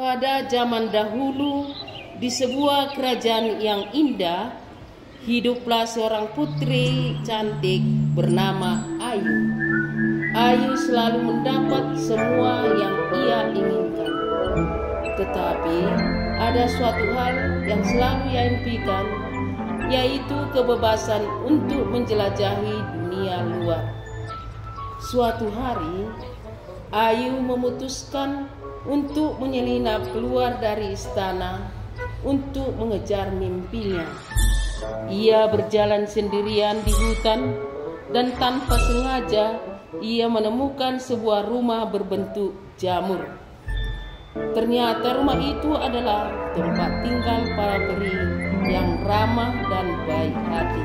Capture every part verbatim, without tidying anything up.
Pada zaman dahulu, di sebuah kerajaan yang indah, hiduplah seorang putri cantik bernama Ayu. Ayu selalu mendapat semua yang ia inginkan. Tetapi ada suatu hal yang selalu ia impikan, yaitu kebebasan untuk menjelajahi dunia luar. Suatu hari, Ayu memutuskan untuk menyelinap keluar dari istana untuk mengejar mimpinya. Ia berjalan sendirian di hutan dan tanpa sengaja ia menemukan sebuah rumah berbentuk jamur. Ternyata rumah itu adalah tempat tinggal para peri yang ramah dan baik hati.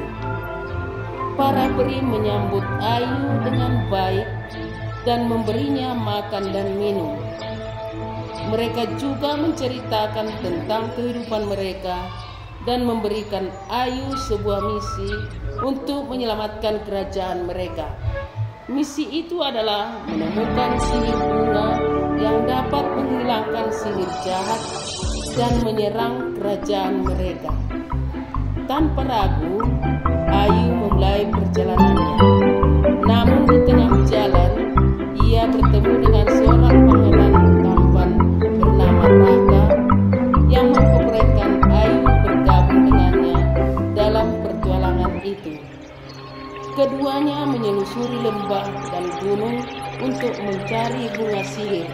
Para peri menyambut Ayu dengan baik dan memberinya makan dan minum. Mereka juga menceritakan tentang kehidupan mereka dan memberikan Ayu sebuah misi untuk menyelamatkan kerajaan mereka. Misi itu adalah menemukan sihir bunga yang dapat menghilangkan sihir jahat dan menyerang kerajaan mereka. Tanpa ragu, Ayu memulai perjalanannya. Namun di tengah jalan, ia bertemu dengan seorang pangeran tampan bernama Raka yang memperbolehkan Ayu bergabung dengannya dalam pertualangan itu. Keduanya menyelusuri lembah dan gunung untuk mencari bunga sihir.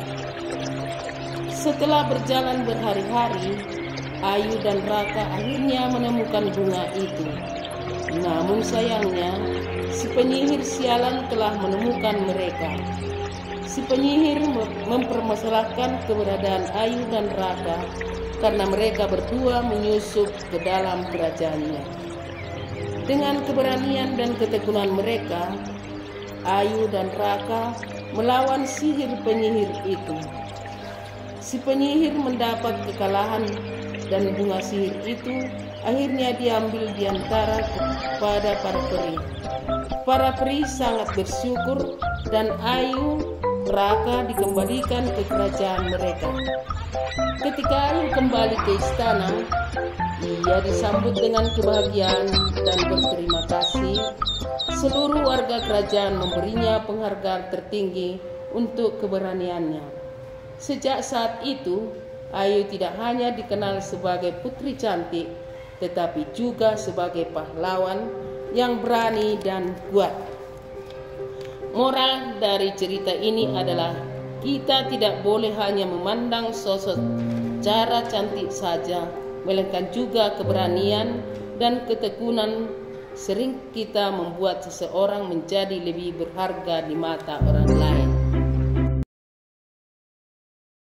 Setelah berjalan berhari-hari, Ayu dan Raka akhirnya menemukan bunga itu. Namun sayangnya, si penyihir sialan telah menemukan mereka. Si penyihir mempermasalahkan keberadaan Ayu dan Raka karena mereka berdua menyusup ke dalam kerajaannya. Dengan keberanian dan ketekunan mereka, Ayu dan Raka melawan sihir penyihir itu. Si penyihir mendapat kekalahan dan bunga sihir itu akhirnya diambil di antara kepada para peri. Para peri sangat bersyukur dan Ayu Raka dikembalikan ke kerajaan mereka. Ketika Ayu kembali ke istana, ia disambut dengan kebahagiaan dan berterima kasih. Seluruh warga kerajaan memberinya penghargaan tertinggi untuk keberaniannya. Sejak saat itu, Ayu tidak hanya dikenal sebagai putri cantik, tetapi juga sebagai pahlawan yang berani dan kuat. Moral dari cerita ini adalah kita tidak boleh hanya memandang sosok cara cantik saja, melainkan juga keberanian dan ketekunan sering kita membuat seseorang menjadi lebih berharga di mata orang lain.